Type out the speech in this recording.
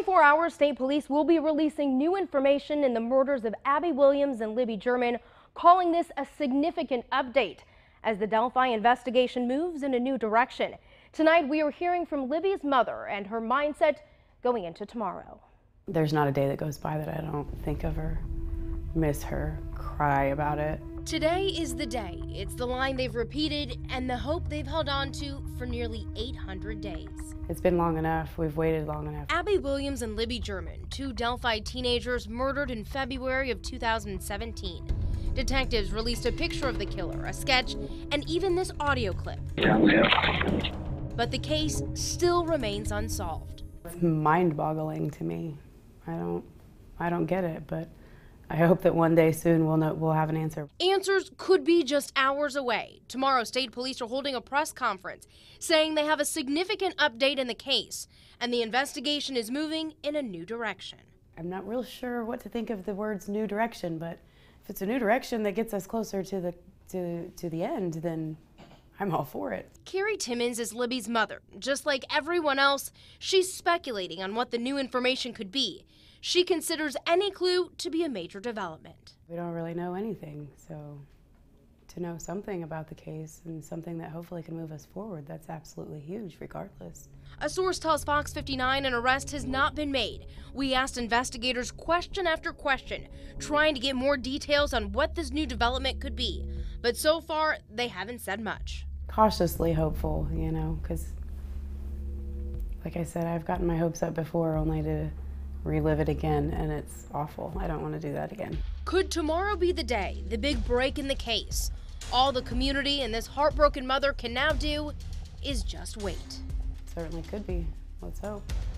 24 hours, state police will be releasing new information in the murders of Abby Williams and Libby German, calling this a significant update as the Delphi investigation moves in a new direction. Tonight, we are hearing from Libby's mother and her mindset going into tomorrow. There's not a day that goes by that I don't think of her, miss her, cry about it. Today is the day. It's the line they've repeated and the hope they've held on to for nearly 800 days. It's been long enough. We've waited long enough. Abby Williams and Libby German, two Delphi teenagers murdered in February of 2017. Detectives released a picture of the killer, a sketch, and even this audio clip. But the case still remains unsolved. It's mind-boggling to me. I don't get it, but I hope that one day soon we'll have an answer. Answers could be just hours away. Tomorrow, state police are holding a press conference saying they have a significant update in the case, and the investigation is moving in a new direction. I'm not real sure what to think of the words new direction, but if it's a new direction that gets us closer to the end, then I'm all for it. Carrie Timmons is Libby's mother. Just like everyone else, she's speculating on what the new information could be. She considers any clue to be a major development. We don't really know anything, so to know something about the case and something that hopefully can move us forward, that's absolutely huge regardless. A source tells Fox 59 an arrest has not been made. We asked investigators question after question, trying to get more details on what this new development could be. But so far, they haven't said much. Cautiously hopeful, you know, because like I said, I've gotten my hopes up before only to relive it again, and it's awful. I don't want to do that again. Could tomorrow be the day, the big break in the case? All the community and this heartbroken mother can now do is just wait. Certainly could be. Let's hope.